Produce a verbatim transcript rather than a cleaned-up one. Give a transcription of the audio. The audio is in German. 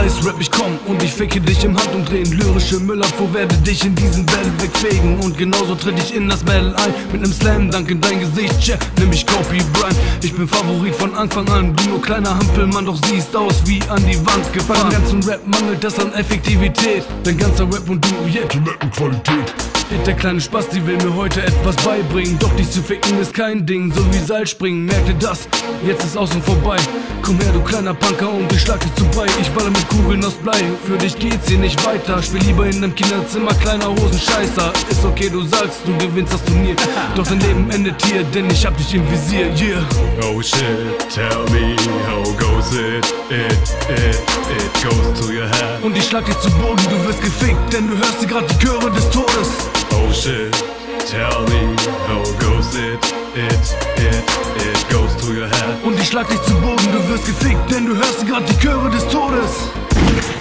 heißt Rap, ich komm und ich ficke dich im Handumdrehen. Lyrische Müllabfuhr werde dich in diesen Battle wegfegen. Und genauso tritt ich in das Battle ein, mit nem Slam-Dunk in dein Gesicht, tja, nimm ich Kobe Bryant. Ich bin Favorit von Anfang an, du nur kleiner Hampelmann, doch siehst aus wie an die Wand gefahren. Beim ganzen Rap mangelt es an Effektivität, dein ganzer Rap und du, yeah, Toilettenqualität. Der kleine Spasti will mir heute etwas beibringen, doch dich zu ficken ist kein Ding, so wie Seilspringen. Merk dir das, jetzt ist aus und vorbei. Komm her, du kleiner Punker, und ich schlag dich zu Brei. Ich baller mit Kugeln aus Blei, für dich geht's hier nicht weiter. Spiel lieber in deinem Kinderzimmer, kleiner Hosenscheißer. Ist okay, du sagst, du gewinnst das Turnier, doch dein Leben endet hier, denn ich hab dich im Visier, yeah. Oh shit, tell me how goes it, it, it, it goes to your head. Und ich schlag dich zu Boden, du wirst gefickt, denn du hörst hier grad die Chöre des Todes. Oh shit, tell me how goes it, it, it, it goes to your head. Und ich schlag dich zu Boden, du wirst gefickt, denn du hörst grad die Chöre des Todes.